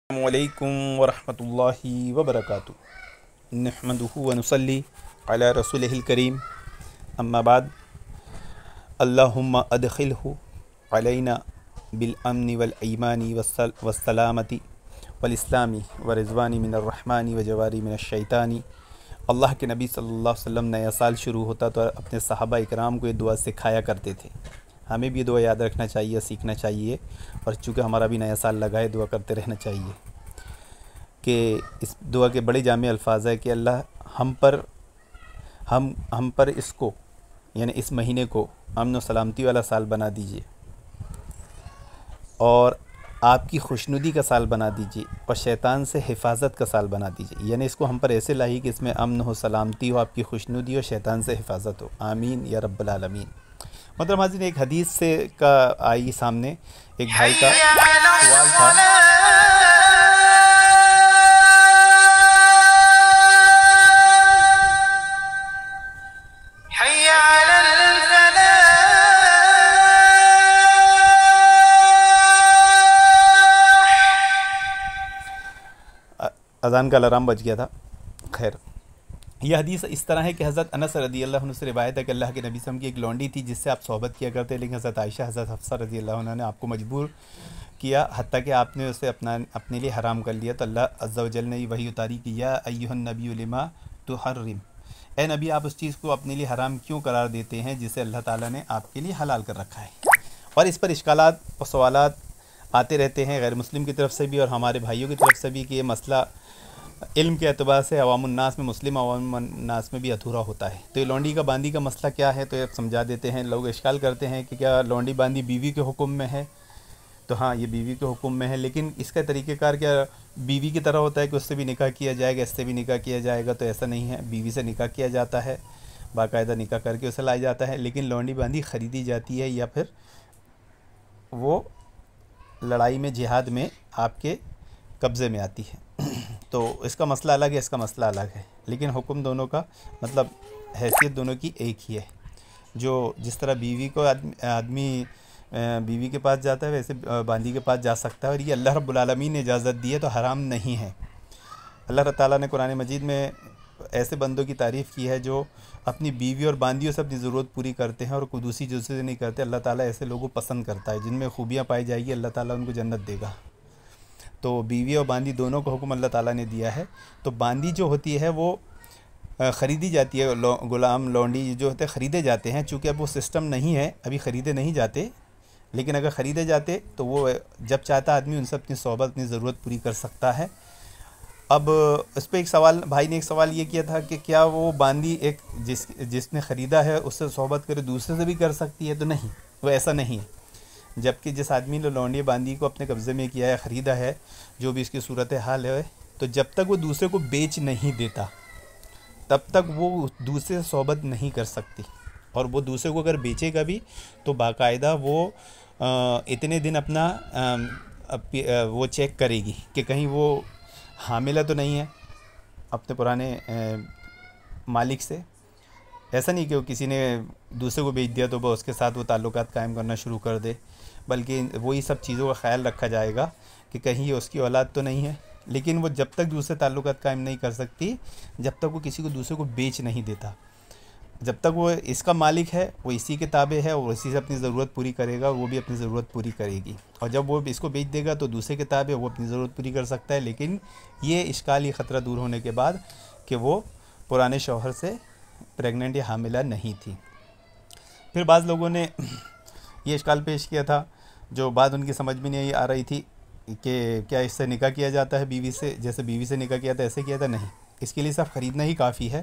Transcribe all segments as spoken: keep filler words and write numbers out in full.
अस्सलामुअलैकुम वरहमतुल्लाहि वबरकातुहू नहमदुहु व नुसल्ली अला रसूलिहिल करीम अम्मा बाद अल्लाहुम्मा अदखिलहु अलैना बिल अम्नि वल ईमानी वस्सलामती वल इस्लामी व रिज़वानी मिनर रहमानी व जवारी मिनश शैतानी। अल्लाह के नबी सल्लल्लाहु अलैहि वसल्लम नया साल शुरू होता तो अपने सहाबा इकराम को ये दुआ सिखाया करते थे। हमें भी दुआ याद रखना चाहिए, सीखना चाहिए, और चूँकि हमारा भी नया साल लगा है दुआ करते रहना चाहिए कि इस दुआ के बड़े जामे अल्फाज है कि अल्लाह हम पर हम हम पर इसको यानी इस महीने को अमन व सलामती वाला साल बना दीजिए और आपकी खुशनुदी का साल बना दीजिए और शैतान से हिफाजत का साल बना दीजिए। यानी इसको हम पर ऐसे लाई कि इसमें अमन हो, सलामती हो, आपकी खुशनुदी हो, शैतान से हिफाजत हो। आमीन या रब्बल आलमीन। मतलब हाज़िन, एक हदीस से का आई सामने, एक भाई का सवाल था अज़ान का अलार्म बज गया था। खैर, यह हदीस इस तरह है कि हज़रत अनस रज़ी अल्लाह अन्हु से रिवायत है कि अल्लाह के नबी सल्लल्लाहु अलैहि वसल्लम की एक लौंडी थी जिससे आप सोहबत किया करते, लेकिन हज़रत आयशा, हज़रत हफ्सा रज़ी अल्लाह अन्हा ने आपको मजबूर किया, हत्ता कि आपने उसे अपना अपने लिए हराम कर लिया। तो अल्लाह अज़्ज़ा व जल ने वही उतारी कि या अय्युहन नबी लिमा तुहर्रिम, ए नबी आप उस चीज़ को अपने लिए हराम क्यों करार देते हैं जिसे अल्लाह ताला ने आपके लिए हलाल कर रखा है। और इस पर इश्कालात और सवालात आते रहते हैं गैर मुस्लिम की तरफ से भी और हमारे भाइयों की तरफ से भी कि ये मसला इल्म के अतबार से अवामुन्नास में, मुस्लिम अवामुन्नास में भी अधूरा होता है। तो ये लौंडी का बांदी का मसला क्या है, तो ये समझा देते हैं। लोग इश्काल करते हैं कि क्या लौंडी बांदी बीवी के हुक्म में है, तो हाँ, ये बीवी के हुक्म में है, लेकिन इसका तरीक़ेकार क्या बीवी की तरह होता है कि उससे भी निकाह किया जाएगा, इससे भी निकाह किया जाएगा? तो ऐसा नहीं है। बीवी से निकाह किया जाता है, बाकायदा निकाह करके उसे लाया जाता है, लेकिन लौंडी बांदी ख़रीदी जाती है या फिर वो लड़ाई में, जिहाद में आपके कब्ज़े में आती है। तो इसका मसला अलग है, इसका मसला अलग है, लेकिन हुक्म दोनों का, मतलब हैसियत दोनों की एक ही है। जो जिस तरह बीवी को आदमी, आदमी बीवी के पास जाता है वैसे बांदी के पास जा सकता है, और ये अल्लाह रब्बुल आलमीन ने इजाज़त दी है, तो हराम नहीं है। अल्लाह ताला ने कुरान मजीद में ऐसे बंदों की तारीफ़ की है जो अपनी बीवी और बांदियों से अपनी ज़रूरत पूरी करते हैं और कोई दूसरी चीज़ से नहीं करते। अल्लाह ताला ऐसे लोगों को पसंद करता है, जिनमें खूबियाँ पाई जाएगी अल्लाह ताला उनको जन्नत देगा। तो बीवी और बांदी दोनों का हुक्म अल्लाह ताला ने दिया है। तो बांदी जो होती है वो ख़रीदी जाती है, लो, गुलाम लौंडी जो होते हैं ख़रीदे जाते हैं। चूँकि अब वो सिस्टम नहीं है, अभी ख़रीदे नहीं जाते, लेकिन अगर ख़रीदे जाते तो वो जब चाहता आदमी उनसे अपनी सोहबत, अपनी ज़रूरत पूरी कर सकता है। अब इस पर एक सवाल, भाई ने एक सवाल ये किया था कि क्या वो बांदी एक जिस जिसने ख़रीदा है उससे सोहबत करे दूसरे से भी कर सकती है? तो नहीं, वो ऐसा नहीं है। जबकि जिस आदमी ने लौंडी बांदी को अपने कब्ज़े में किया है, ख़रीदा है, जो भी इसकी सूरत हाल है, तो जब तक वो दूसरे को बेच नहीं देता तब तक वो दूसरे से सोहबत नहीं कर सकती। और वो दूसरे को अगर बेचेगा भी तो बाकायदा वो आ, इतने दिन अपना आ, आ, वो चेक करेगी कि कहीं वो हामिला तो नहीं है अपने पुराने आ, मालिक से। ऐसा नहीं कि वो किसी ने दूसरे को बेच दिया तो वह उसके साथ वो ताल्लुकात कायम करना शुरू कर दे, बल्कि वही सब चीज़ों का ख्याल रखा जाएगा कि कहीं ये उसकी औलाद तो नहीं है। लेकिन वो जब तक दूसरे ताल्लुकात कायम नहीं कर सकती, जब तक वो किसी को दूसरे को बेच नहीं देता, जब तक वो इसका मालिक है, वो इसी के ताबे है और इसी से अपनी ज़रूरत पूरी करेगा, वो भी अपनी ज़रूरत पूरी करेगी। और जब वो इसको बेच देगा तो दूसरे के ताबे वो अपनी ज़रूरत पूरी कर सकता है, लेकिन ये इश्काल, ये ख़तरा दूर होने के बाद कि वो पुराने शौहर से प्रेग्नेंट या हामिला नहीं थी। फिर बाज़ लोगों ने ये इश्काल पेश किया था, जो बात उनकी समझ में नहीं आ रही थी कि क्या इससे निकाह किया जाता है बीवी से, जैसे बीवी से निकाह किया था ऐसे किया था? नहीं, इसके लिए सिर्फ ख़रीदना ही काफ़ी है,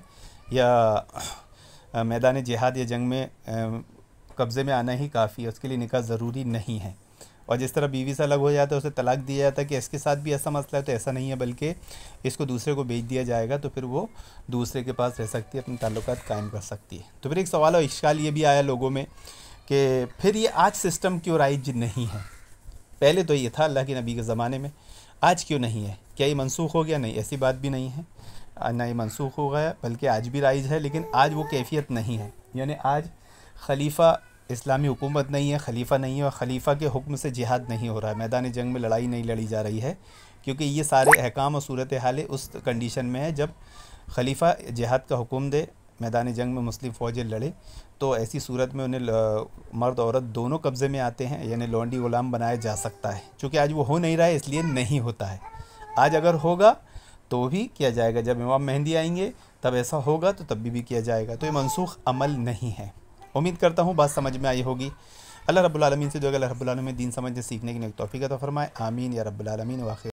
या मैदान जिहाद या जंग में कब्ज़े में आना ही काफ़ी है, उसके लिए निकाह ज़रूरी नहीं है। और जिस तरह बीवी से अलग हो जाता है, उसे तलाक दिया जाता है कि इसके साथ भी ऐसा मसला है, तो ऐसा नहीं है, बल्कि इसको दूसरे को बेच दिया जाएगा तो फिर वो दूसरे के पास रह सकती है, अपने ताल्लुकात कायम कर सकती है। तो फिर एक सवाल और इश्काल ये भी आया लोगों में कि फिर ये आज सिस्टम क्यों राइज नहीं है? पहले तो ये था अल्लाह के नबी के ज़माने में, आज क्यों नहीं है? क्या ये मनसूख हो गया? नहीं, ऐसी बात भी नहीं है, ना ये मनसूख हो गया, बल्कि आज भी राइज है, लेकिन आज वो कैफियत नहीं है। यानी आज खलीफा इस्लामी हुकूमत नहीं है, खलीफा नहीं है, और ख़लीफ़ा के हुक्म से जिहाद नहीं हो रहा है, मैदान जंग में लड़ाई नहीं लड़ी जा रही है, क्योंकि ये सारे अहकाम और सूरत हाल उस कंडीशन में है जब खलीफा जिहाद का हुक्म दे, मैदान जंग में मुस्लिम फ़ौजें लड़े, तो ऐसी सूरत में उन्हें मर्द औरत दोनों कब्ज़े में आते हैं, यानी लौंडी ग़ुलाम बनाया जा सकता है। चूँकि आज वो हो नहीं रहा है इसलिए नहीं होता है। आज अगर होगा तो भी किया जाएगा, जब इमाम मेहंदी आएंगे तब ऐसा होगा तो तब भी, भी किया जाएगा। तो ये मनसूख अमल नहीं है। उम्मीद करता हूँ बात समझ में आई होगी। अल्लाह रब्बुल आलमीन से जो अल्लाह रब्बुल आलमीन दीन समझने सीखने की तौफीक अता फरमाए। आमीन या रब्बुल आलमीन। व आखिर